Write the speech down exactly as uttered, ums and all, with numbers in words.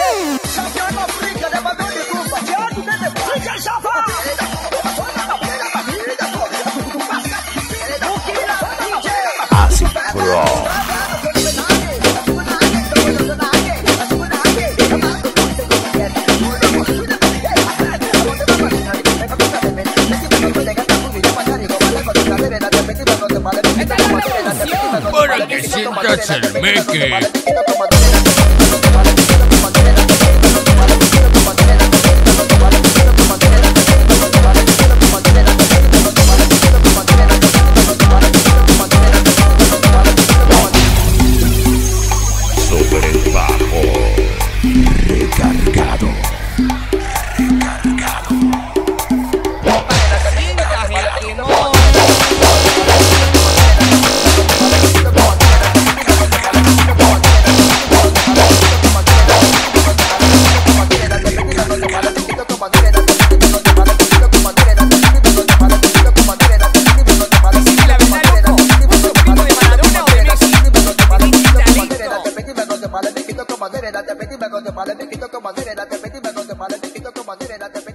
Acid Pro. Para que sientas el meque. Super el bajo. Recargado. Recargado. Te pedí, me